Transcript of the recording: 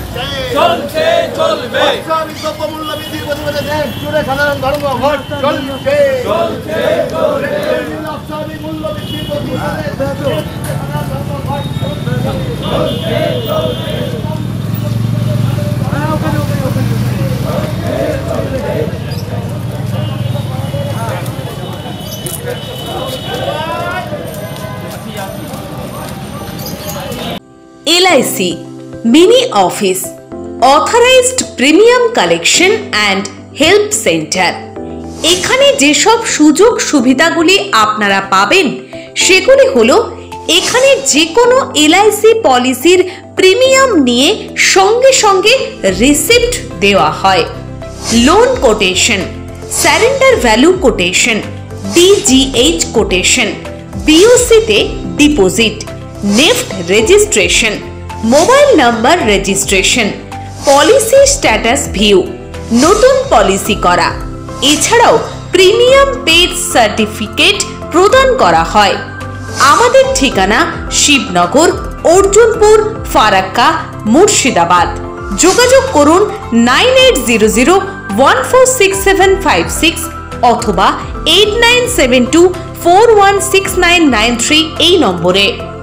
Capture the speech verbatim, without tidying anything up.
চলছে চলবে দ্রব্যমূল্য বৃদ্ধির প্রতিবাদে দেশ জুড়ে সাধারণ ধর্মঘট চলছে চলছে চলবে অস্বাভাবিক মূল্য বৃদ্ধির প্রতিবাদে সাধারণ ধর্মঘট চলছে চলবে L I C Mini Office Authorized Premium Collection and Help Center এখানে যেসব সুযোগ সুবিধাগুলি আপনারা পাবেন সেগুলি হলো এখানে যে কোনো L I C পলিসির প্রিমিয়াম নিয়ে সঙ্গে সঙ্গে রিসিপ্ট দেওয়া হয়, loan quotation, surrender value quotation, D G H quotation, B O C তে deposit, NEFT registration, mobile number registration, policy status view, নতুন পলিসি করা, এছাড়াও প্রিমিয়াম পেড সার্টিফিকেট প্রদান করা হয়। আমাদের ঠিকানা শিবনগর, অর্জুনপুর, ফারাক্কা, মুর্শিদাবাদ। যোগাযোগ করুন nine eight zero zero one four six seven five six অথবা eight nine seven two four one six nine nine three এই নম্বরে।